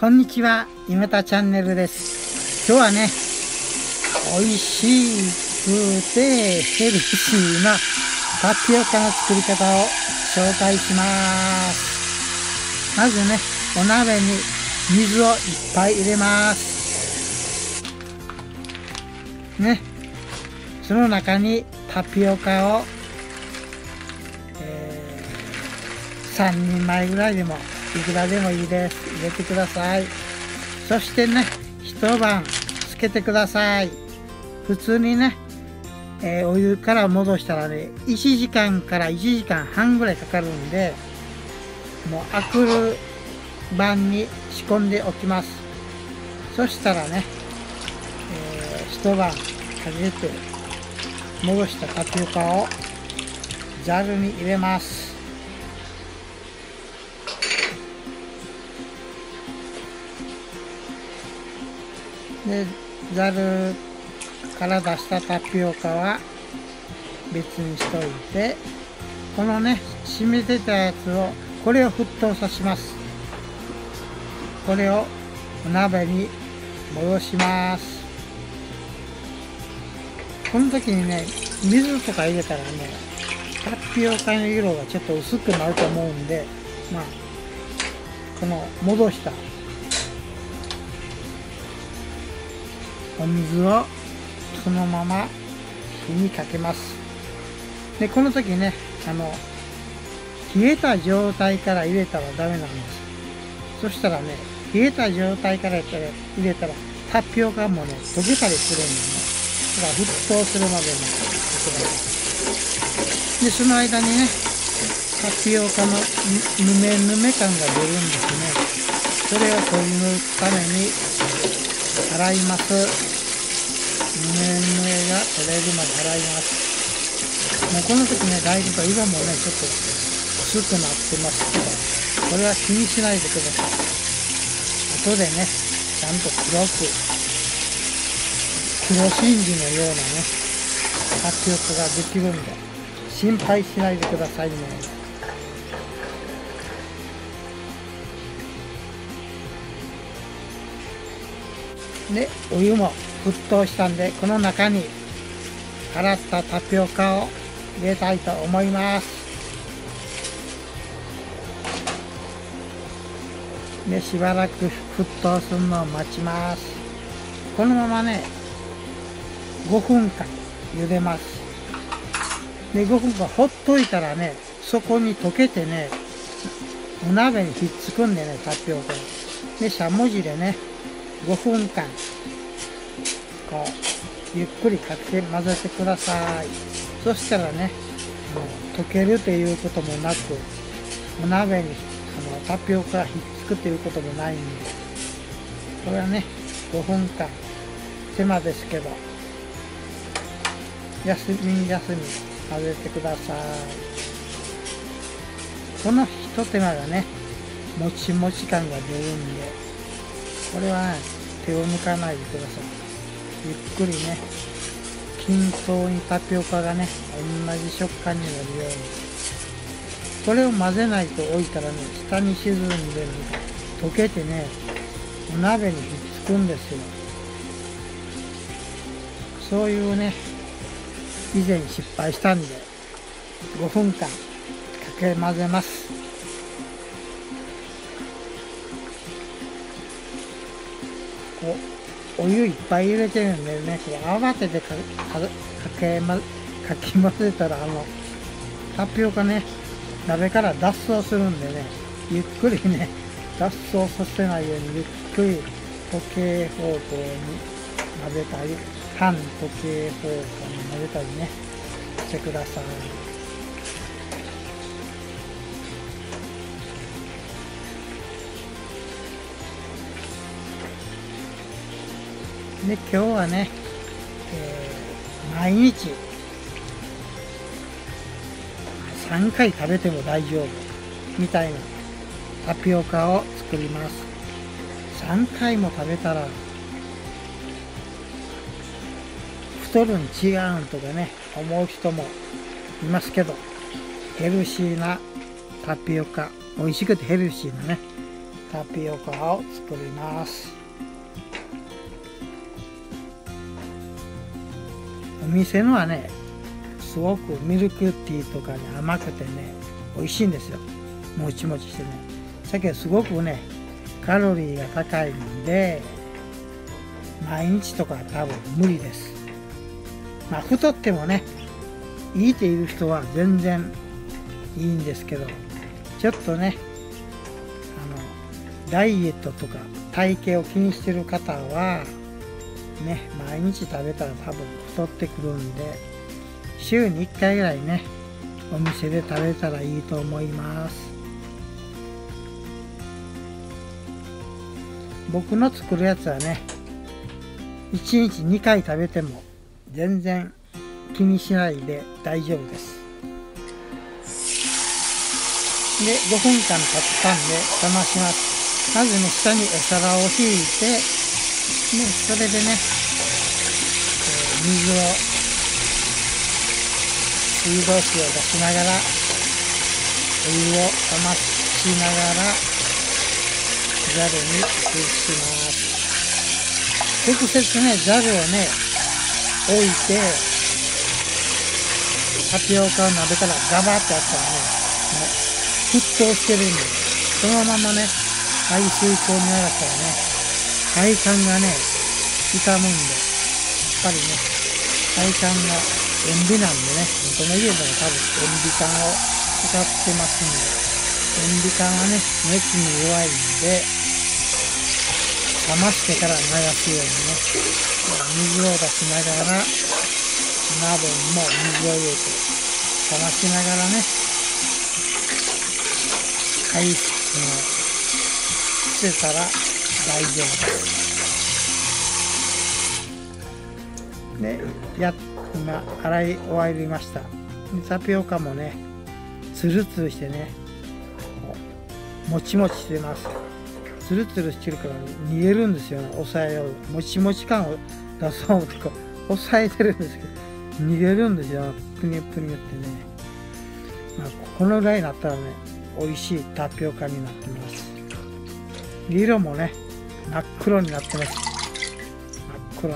こんにちは、いめたチャンネルです。今日はね、美味しくてヘルシーなタピオカの作り方を紹介します。まずね、お鍋に水をいっぱい入れます。ね、その中にタピオカを、3人前ぐらいでもいくらでもいいです。入れてください。そしてね、一晩つけてください。普通にね、お湯から戻したらね、1時間から1時間半ぐらいかかるんで、もうあくる晩に仕込んでおきます。そしたらね、一晩かけて戻したタピオカをざるに入れます。で、ざるから出したタピオカは別にしといて、このね、染みてたやつを、これを沸騰させます。これをお鍋に戻します。この時にね、水とか入れたらね、タピオカの色がちょっと薄くなると思うんで、まあ、この戻したお水をそのまま火にかけます。で、この時ね、冷えた状態から入れたらダメなんです。そしたらね、冷えた状態から入れたらタピオカもね、溶けたりするんでね、だから沸騰するまで待ってください。で、その間にね、タピオカのぬめぬめ感が出るんですね。それを取り除くために洗います。ぬめぬめが取れるまで洗います。もうこの時ね、だいぶと色もね、ちょっと薄くなってますけど、これは気にしないでください。後でね、ちゃんと黒真珠のようなね、タピオカができるんで、心配しないでくださいね。で、お湯も沸騰したんで、この中に洗ったタピオカを入れたいと思います。で、しばらく沸騰するのを待ちます。このままね、5分間茹でます。で、5分間ほっといたらね、そこに溶けてね、お鍋にひっつくんでね、タピオカが。で、しゃもじでね、5分間こうゆっくりかけ混ぜてください。そしたらね、溶けるということもなく、お鍋にタピオカがひっつくということもないんで、これはね、5分間手間ですけど、休み混ぜてください。この一手間がね、もちもち感が出るんで、これはね、手を抜かないでください。ゆっくりね、均等にタピオカがね、同じ食感になるように。これを混ぜないと置いたらね、下に沈んでね、溶けてね、お鍋にひっつくんですよ。そういうね、以前失敗したんで、5分間かけ混ぜます。お湯いっぱい入れてるんでね、慌ててかき混ぜたら、タピオカね、鍋から脱走するんでね、ゆっくりね、脱走させないようにゆっくり時計方向に混ぜたり、反時計方向に混ぜたりね、してください。で、今日はね、毎日3回食べても大丈夫みたいなタピオカを作ります。3回も食べたら太るに違うんとかね、思う人もいますけど、ヘルシーなタピオカ、美味しくてヘルシーなね、 タピオカを作ります。お店のはね、すごくミルクティーとかね、甘くてね、美味しいんですよ。もちもちしてね。だけどすごくね、カロリーが高いんで、毎日とかは多分無理です。まあ太ってもね、いいっていう人は全然いいんですけど、ちょっとね、ダイエットとか体型を気にしてる方はね、毎日食べたら多分太ってくるんで、週に1回ぐらいね、お店で食べたらいいと思います。僕の作るやつはね、1日2回食べても全然気にしないで大丈夫です。で、5分間経ったんで冷まします。まずね、下にお皿を引いて、ね、それでね、水道水を出しながら、お湯を冷ましながら、ざるに移します。直接ね、ざるをね、置いて、タピオカを鍋からガバッとやったらね、沸騰してるんで、そのままね、排水口に流したらね、配管がね、傷むんで、やっぱりね、配管が塩ビなんでね、この家でも多分塩ビ管を使ってますんで、塩ビ管はね、熱に弱いんで、冷ましてから流すようにね、水を出しながら、鍋にも水を入れて、冷ましながらね、捨てたら大丈夫です。で、今洗い終わりました。タピオカもね、ツルツルしてね、もちもちしてます。ツルツルしてるから逃げるんですよね。抑えよう。もちもち感を出そうとか抑えてるんですけど、逃げるんですよ。プニュプニュってね。まあ、このぐらいになったらね、美味しいタピオカになってます。色もね、真っ黒になってます。真っ黒に。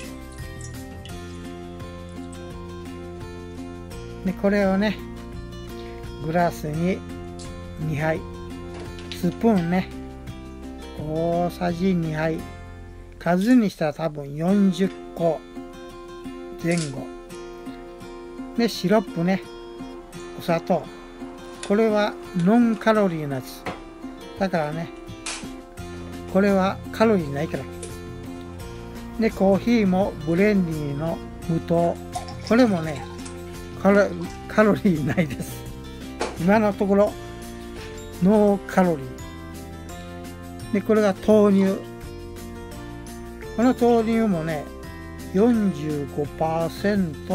で、これをね、グラスに2杯、スプーンね、大さじ2杯、数にしたら多分40個前後。で、シロップね、お砂糖。これはノンカロリーなやつ。だからね、これはカロリーないから。で、コーヒーもブレンディーの無糖。これもね、カロリーないです。今のところ、ノーカロリー。で、これが豆乳。この豆乳もね、45%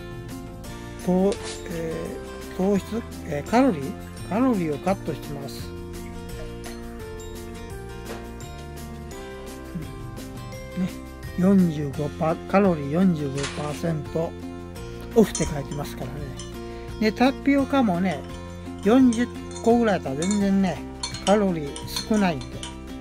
糖質、カロリーをカットしてます。ね、カロリー 45% オフって書いてますからね。で、タピオカもね、40個ぐらいだったら全然ね、カロリー少ないんで。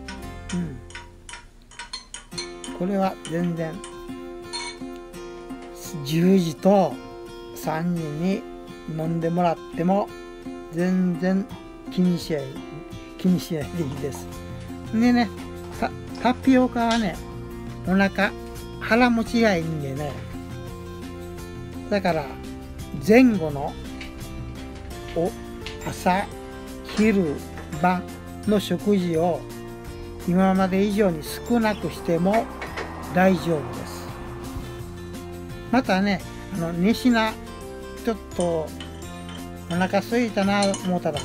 これは全然、10時と3時に飲んでもらっても、全然気にしないでいいです。でね、タピオカはね、腹持ちがいいんでね、だから前後の朝昼晩の食事を今まで以上に少なくしても大丈夫です。またね、2品ちょっとお腹空いたなと思ったら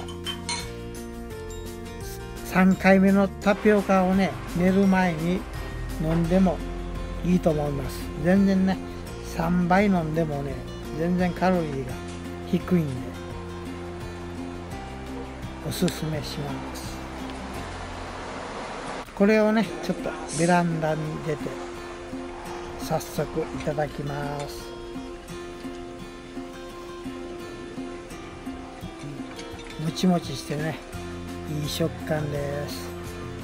3回目のタピオカをね、寝る前に飲んでもいいと思います。全然ね、3杯飲んでもね、全然カロリーが低いんでおすすめします。これをね、ちょっとベランダに出て早速いただきます。もちもちしてね、いい食感です。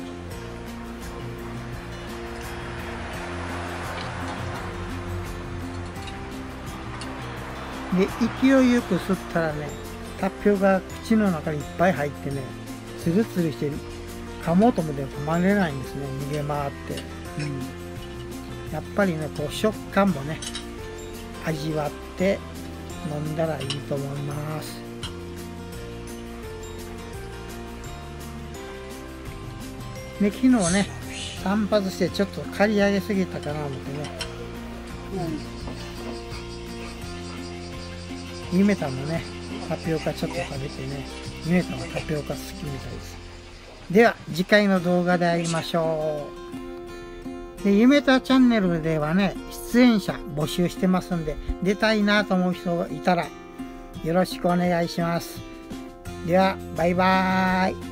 で、勢いよく吸ったらね、タピオカが口の中にいっぱい入ってね、ツルツルしてる。噛もうと思っても噛まれないんですね、逃げ回って。やっぱりね、こう食感もね、味わって飲んだらいいと思います。で、昨日ね、散髪してちょっと刈り上げすぎたかな思ってね。ゆめたもね、タピオカちょっと食べてね、ゆめたもタピオカ好きみたいです。では、次回の動画で会いましょう。で、ゆめたチャンネルではね、出演者募集してますんで、出たいなと思う人がいたら、よろしくお願いします。では、バイバーイ。